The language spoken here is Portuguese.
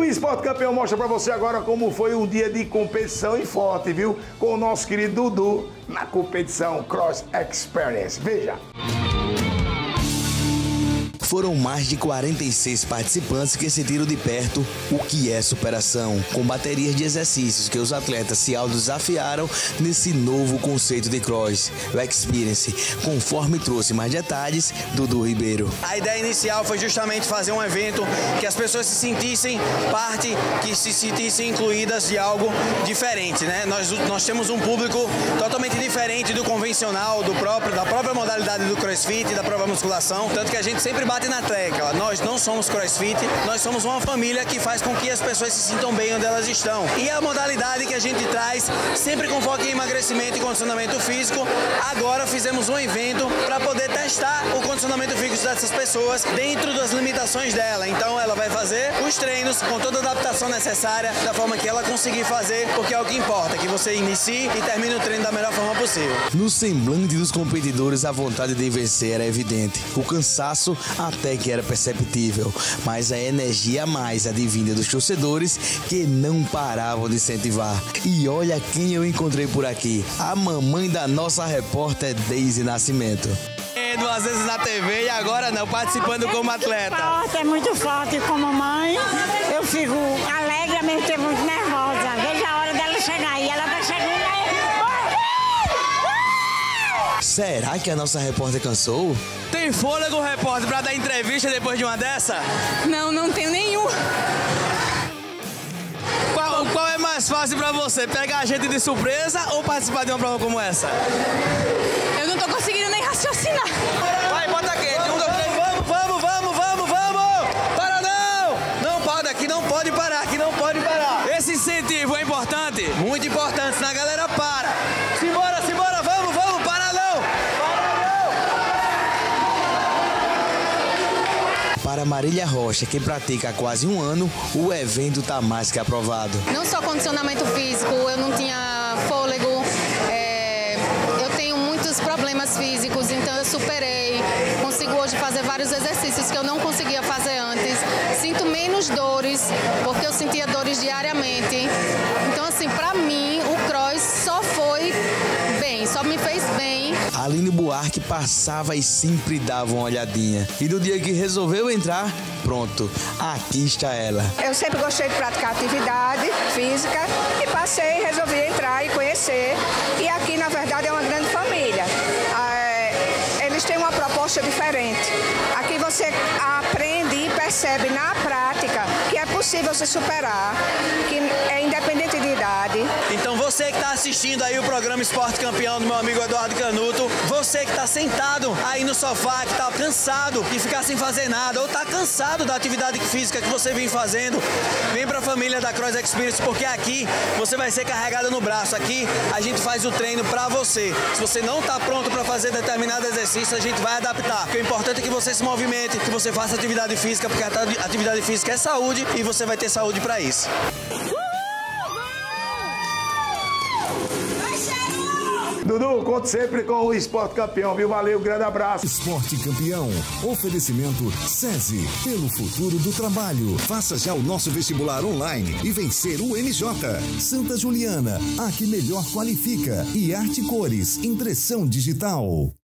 o Esporte Campeão mostra pra você agora como foi um dia de competição e forte, viu? Com o nosso querido Dudu na competição Cross Experience. Veja. Foram mais de 46 participantes que sentiram de perto o que é superação, com baterias de exercícios que os atletas se autodesafiaram nesse novo conceito de cross, o Experience, conforme trouxe mais detalhes Dudu Ribeiro. A ideia inicial foi justamente fazer um evento que as pessoas se sentissem parte, que se sentissem incluídas de algo diferente, né? Nós temos um público totalmente diferente do convencional, da própria modalidade do crossfit, da própria musculação, tanto que a gente sempre bate na tecla. Nós não somos crossfit, nós somos uma família que faz com que as pessoas se sintam bem onde elas estão. E a modalidade que a gente traz, sempre com foco em emagrecimento e condicionamento físico, agora fizemos um evento para poder testar o condicionamento físico dessas pessoas dentro das limitações dela. Então ela vai fazer os treinos com toda a adaptação necessária, da forma que ela conseguir fazer, porque é o que importa, que você inicie e termine o treino da melhor forma possível. No semblante dos competidores, a vontade de vencer era evidente. O cansaço até que era perceptível, mas a energia a mais advinda dos torcedores que não paravam de incentivar. E olha quem eu encontrei por aqui, a mamãe da nossa repórter Deise Nascimento. 2 vezes na TV e agora não, participando como atleta. É muito forte como mãe, eu fico alegre, ao mesmo tempo muito nervosa. Veja a hora dela chegar aí, ela tá chegando aí. Será que a nossa repórter cansou? Tem fôlego, repórter, pra dar entrevista depois de uma dessa? Não tenho nenhum. Qual é mais fácil pra você? Pegar a gente de surpresa ou participar de uma prova como essa? Eu não tô conseguindo nem raciocinar. Vai, bota quente. 1, 2, 3, vamos! Para não! Não para, aqui não pode parar, aqui não pode parar. Esse incentivo é importante? Muito importante, senão a galera para. Simbora, vamos, para não! Para Marília Rocha, que pratica há quase um ano, o evento tá mais que aprovado. Não só condicionamento físico, eu não tinha fôlego, eu tenho muitos problemas físicos, então eu superei. Consigo hoje fazer vários exercícios que eu não conseguia fazer antes. Sinto menos dores, porque eu sentia dores diariamente. Então, assim, pra mim, o cross só foi bem, só me fez bem. Aline Buarque passava e sempre dava uma olhadinha. E no dia que resolveu entrar, pronto, aqui está ela. Eu sempre gostei de praticar atividade física e resolvi entrar e conhecer. E aqui, na verdade, é uma grande família. Eles têm uma proposta diferente. Aqui você aprende e percebe na prática que é possível se superar, que é independente de idade. Então você que está assistindo aí o programa Esporte Campeão do meu amigo Eduardo Canuto, você que está sentado aí no sofá, que está cansado de ficar sem fazer nada, ou está cansado da atividade física que você vem fazendo, vem para a família da Cross Experience, porque aqui você vai ser carregado no braço. Aqui a gente faz o treino para você. Se você não está pronto para fazer determinado exercício, a gente vai adaptar. Porque o importante é que você se movimente, que você faça atividade física, porque a atividade física é saúde e você vai ter saúde para isso. Dudu, conte sempre com o Esporte Campeão, viu? Valeu, grande abraço. Esporte Campeão. Oferecimento SESI, pelo futuro do trabalho. Faça já o nosso vestibular online e vencer o MJ. Santa Juliana, a que melhor qualifica. E Arte Cores, impressão digital.